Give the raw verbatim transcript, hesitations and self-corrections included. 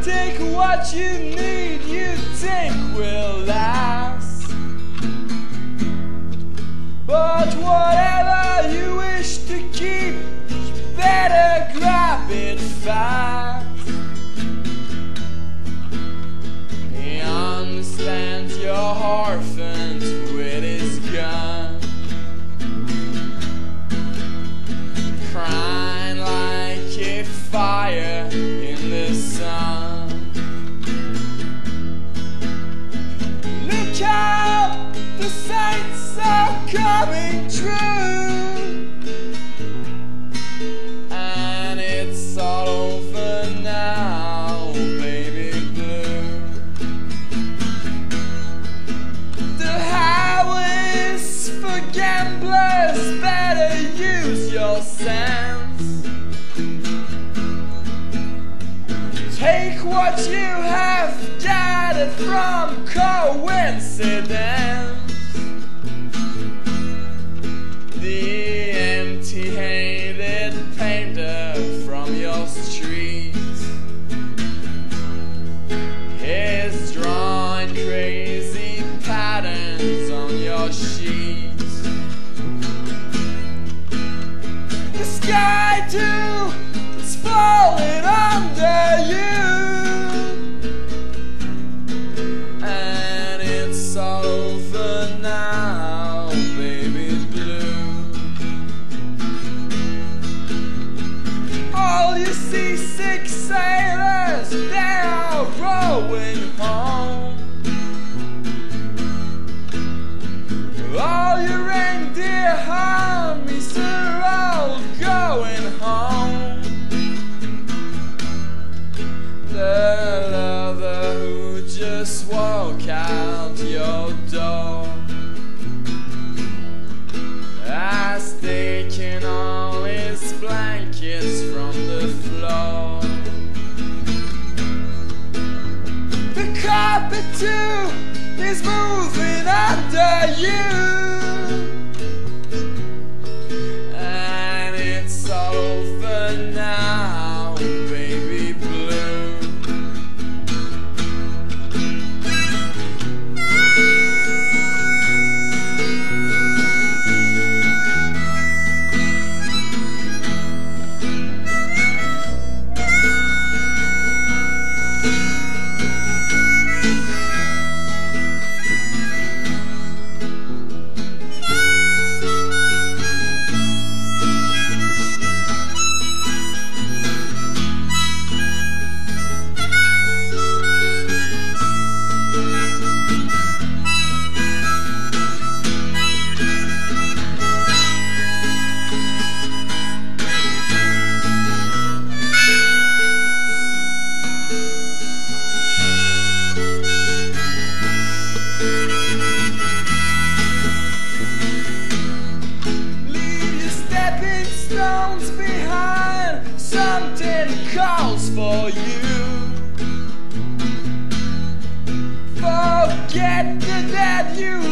take what you need, you think will last. But whatever you wish to keep, you better grab it fast. He understands you're orphaned with his gun, crying like a fire in the sun. Look out, the saints are coming true, and it's all over now, baby blue. The highways for gamblers, better use your sense. Take what you have gathered from coincidence. The empty-handed painter from your street is drawing crazy patterns on your sheets. The sky too is falling under you, and it's all over now, baby blue. All you seasick sailors, they are rowing home. All your reindeer armies are all going home. The lover who just walked out your door has taken all his blankets from the floor. The carpet too is moving under you, and it's all over now, baby blue. Stones behind, something calls for you. Forget the dead you